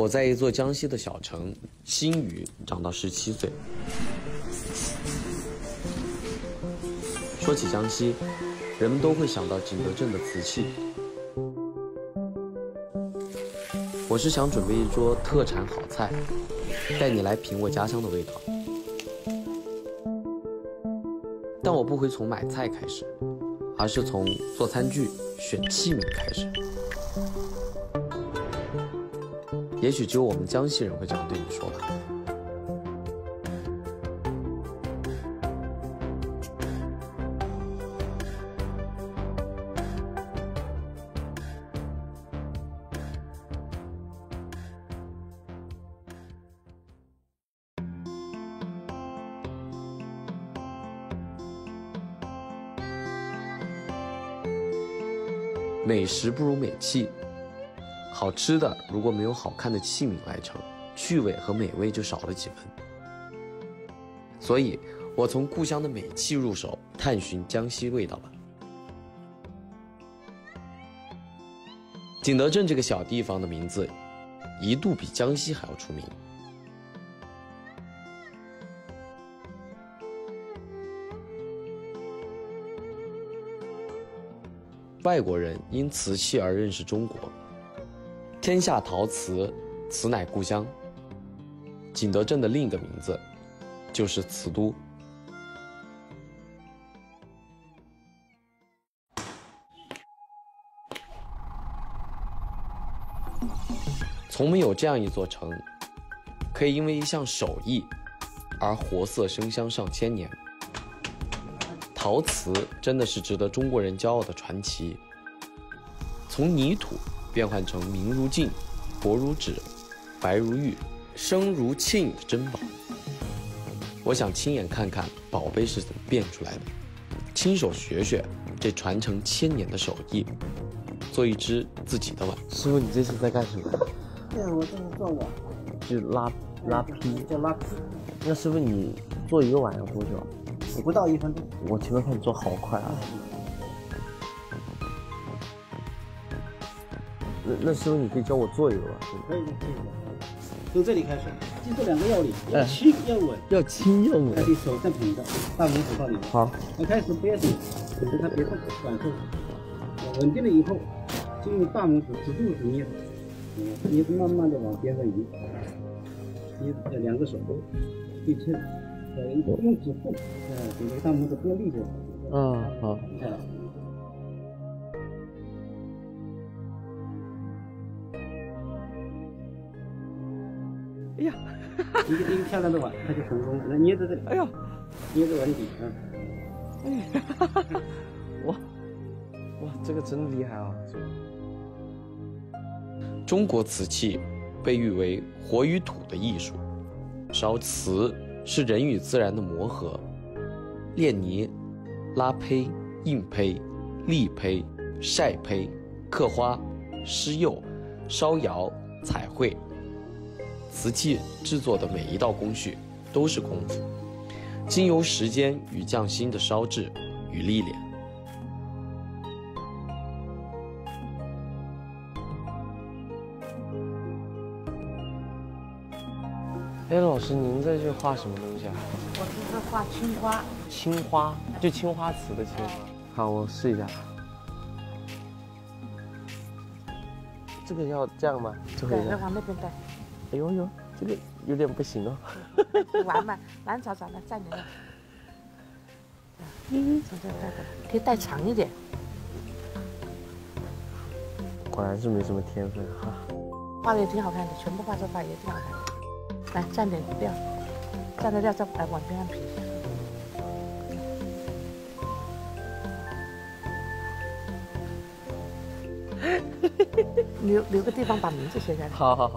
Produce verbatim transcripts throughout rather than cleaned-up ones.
我在一座江西的小城新余长到十七岁。说起江西，人们都会想到景德镇的瓷器。我是想准备一桌特产好菜，带你来品我家乡的味道。但我不会从买菜开始，而是从做餐具、选器皿开始。也许只有我们江西人会这样对你说吧。美食不如美器，好吃的如果没有好看的器皿来盛，趣味和美味就少了几分。所以，我从故乡的美器入手，探寻江西味道吧。景德镇这个小地方的名字，一度比江西还要出名。外国人因瓷器而认识中国，天下陶瓷，瓷乃故乡。景德镇的另一个名字就是瓷都。从没有这样一座城，可以因为一项手艺而活色生香上千年。陶瓷真的是值得中国人骄傲的传奇。从泥土变换成明如镜、薄如纸、白如玉、声如磬的珍宝。我想亲眼看看宝贝是怎么变出来的，亲手学学这传承千年的手艺，做一只自己的碗。 师傅，你这是在干什么？ 对，我这是做碗， 就拉拉坯， 叫拉坯。 那师傅，你做一个碗要多久？ 不到一分钟。 我前面看你做好快啊！那那师傅，你可以教我做一个吧？ 可以的，可以的。从这里开始，记住两个要领：要轻要稳。 要轻要稳。 把你手上捧着，大拇指到里面。 好。 我开始不要动，等着它别动，感受。稳定了以后，就用大拇指指肚子捏，嗯，捏慢慢的往边上移，捏呃两个手都对称。呃，用指腹，呃，给这个大拇指不要立着。 嗯，好。 哎。 哎呀， 一个一个漂亮的碗，它就成功了。那捏在这里， 哎呀， 捏着碗底，嗯。 哎呀，哇，哇，这个真厉害啊！这个。 中国瓷器被誉为活与土的艺术，烧瓷是人与自然的磨合，炼泥、拉胚、印胚、立胚、晒胚、刻花、施釉、烧窑、彩绘，瓷器制作的每一道工序都是功夫，经由时间与匠心的烧制与历练。 哎，老师，您这是画什么东西啊？ 我这是画青花。 青花，就青花瓷的青花。好，我试一下。这个要这样吗？这对，要往那边带。 哎呦呦，这个有点不行哦。 玩嘛，蓝草草的在你那。嗯，从这带过来，可以带长一点。 果然是没什么天分哈。 画的也挺好看的，全部画这画也挺好看的。来蘸点料，蘸了料再来往边上撇一下。留留个地方把名字写下来。 好好好。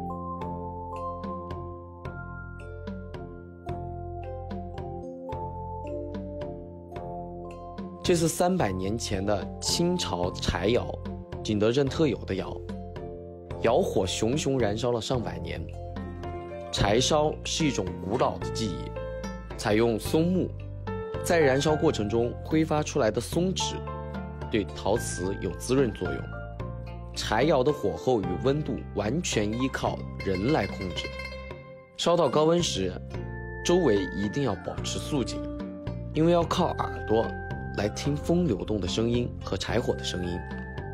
这是三百年前的清朝柴窑，景德镇特有的窑，窑火熊熊燃烧了上百年。柴烧是一种古老的技艺，采用松木，在燃烧过程中挥发出来的松脂对陶瓷有滋润作用， 柴窑的火候与温度完全依靠人来控制。烧到高温时，周围一定要保持肃静，因为要靠耳朵来听风流动的声音和柴火的声音。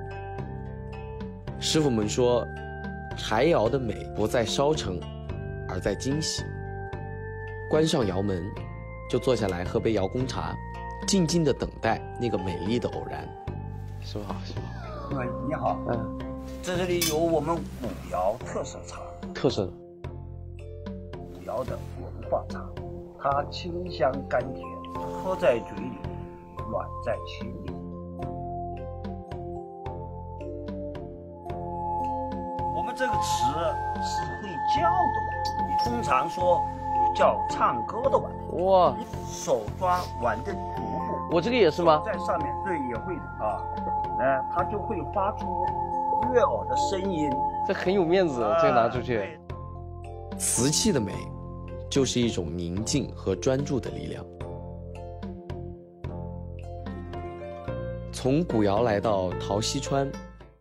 师傅们说，柴窑的美不在烧成，而在惊喜。关上窑门，就坐下来喝杯窑公茶，静静地等待那个美丽的偶然。 师傅好，师傅好。 喂，你好， 嗯， 这里有我们古窑特色茶， 特色的。 古窑的文化茶，它清香甘甜，喝在嘴里，暖在心里。我们这个词是会叫的碗，通常说叫唱歌的碗。 哇， 手抓碗的足部， 我这个也是吗？ 在上面，对，也会啊，哎，它就会发出悦耳的声音。 这很有面子，这个拿出去。 瓷器的美，就是一种宁静和专注的力量。从古窑来到陶溪川，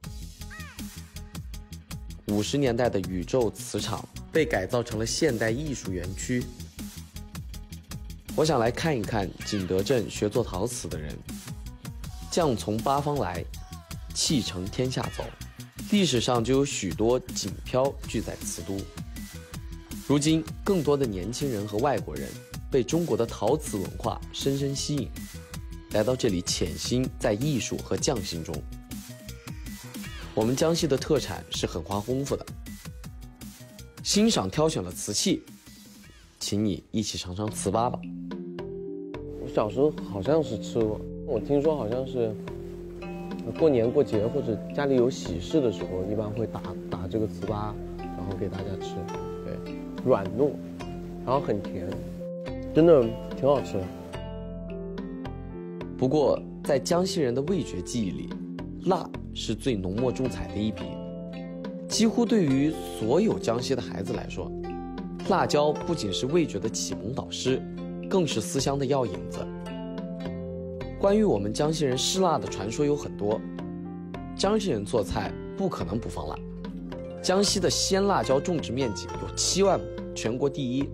五十年代的宇宙瓷厂被改造成了现代艺术园区。我想来看一看景德镇学做陶瓷的人，匠从八方来，气承天下走。历史上就有许多锦漂聚在瓷都。如今，更多的年轻人和外国人被中国的陶瓷文化深深吸引，来到这里潜心在艺术和匠心中。我们江西的特产是很花功夫的。欣赏挑选了瓷器，请你一起尝尝糍粑吧。 我小时候好像是吃过，我听说好像是过年过节或者家里有喜事的时候，一般会打打这个糍粑，然后给大家吃。对，软糯，然后很甜，真的挺好吃的。 不过，在江西人的味觉记忆里，辣是最浓墨重彩的一笔。几乎对于所有江西的孩子来说，辣椒不仅是味觉的启蒙导师，更是思乡的药引子。关于我们江西人吃辣的传说有很多，江西人做菜不可能不放辣。江西的鲜辣椒种植面积有七万亩，全国第一。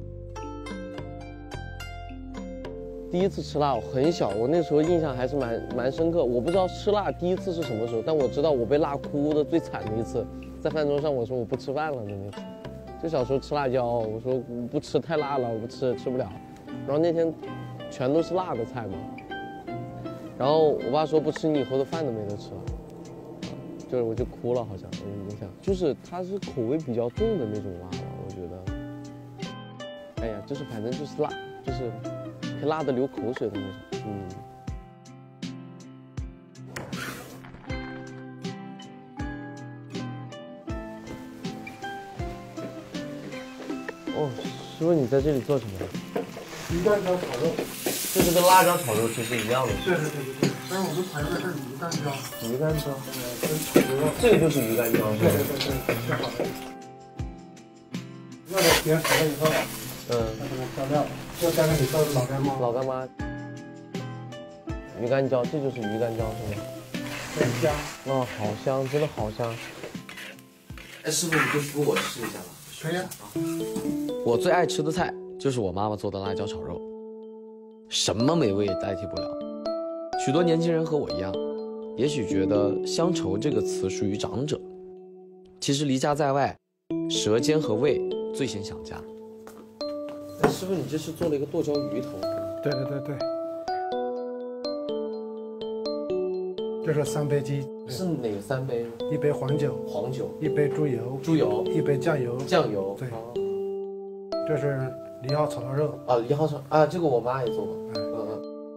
第一次吃辣，我很小，我那时候印象还是蛮蛮深刻。我不知道吃辣第一次是什么时候，但我知道我被辣哭的最惨的一次，在饭桌上我说我不吃饭了的那次。就小时候吃辣椒，我说我不吃太辣了，我不吃吃不了。然后那天全都是辣的菜嘛，然后我爸说不吃你以后的饭都没得吃了，就是我就哭了，好像我印象就是它是口味比较重的那种辣吧，我觉得。哎呀，就是反正就是辣，就是可以辣得流口水的那种，嗯。哦，师傅，你在这里做什么？ 鱼蛋椒炒肉， 这是跟辣椒炒肉其实一样的。 对对对对对，但是我们采用的是鱼蛋椒， 鱼干椒， 呃，跟炒牛肉。 这个就是鱼干椒，是吧？ 对对对对，切好的。肉的皮好了以后， 嗯， 再给它调料，就加上你做的老干妈。 老干妈，鱼干椒，这就是鱼干椒是吗？ 很香。 哦，好香，真的好香。 哎，师傅，你就扶我试一下吧。 可以啊。 我最爱吃的菜就是我妈妈做的辣椒炒肉，什么美味也代替不了。许多年轻人和我一样，也许觉得乡愁这个词属于长者，其实离家在外，舌尖和胃最先想家。 哎，师傅，你这是做了一个剁椒鱼头？ 对对对对。这是三杯鸡， 是哪三杯？ 一杯黄酒， 黄酒， 一杯猪油， 猪油， 一杯酱油， 酱油。 对。 哦这是梨蒿炒肉。 啊，梨蒿炒啊，这个我妈也做过。 哎， 嗯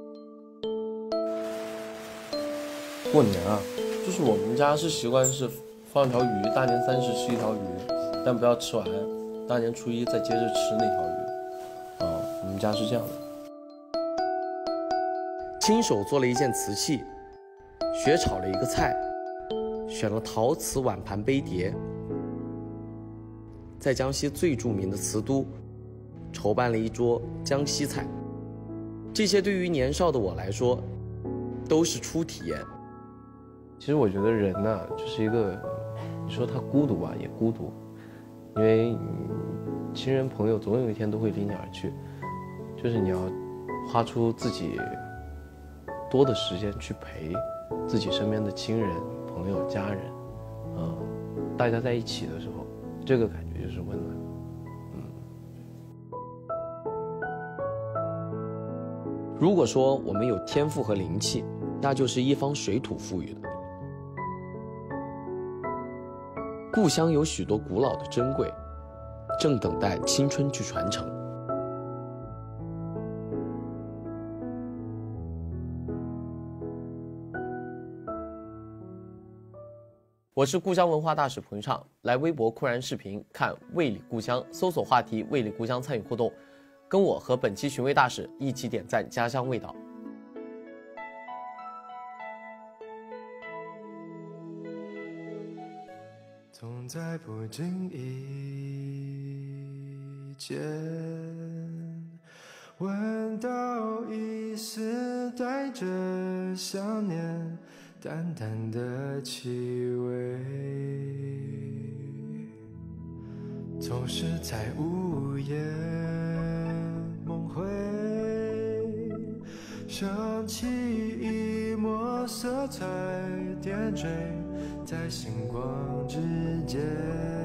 嗯。过年啊，就是我们家是习惯是放一条鱼，大年三十吃一条鱼，但不要吃完，大年初一再接着吃那条鱼。哦，我们家是这样的。 亲手做了一件瓷器，学炒了一个菜，选了陶瓷碗盘杯碟，在江西最著名的瓷都，筹办了一桌江西菜。这些对于年少的我来说，都是初体验。 其实我觉得人呢、啊，就是一个你说他孤独吧，也孤独，因为亲人朋友总有一天都会离你而去，就是你要花出自己多的时间去陪自己身边的亲人、朋友、家人，嗯，大家在一起的时候，这个感觉就是温暖。嗯， 如果说我们有天赋和灵气，那就是一方水土赋予的。故乡有许多古老的珍贵，正等待青春去传承。 我是故乡文化大使彭昱畅，来微博酷然视频看味里故乡，搜索话题味里故乡参与互动，跟我和本期寻味大使一起点赞家乡味道。 总在不经意间闻到一丝带着想念淡淡的气味，总是在午夜梦回，想起一抹色彩点缀在星光之间。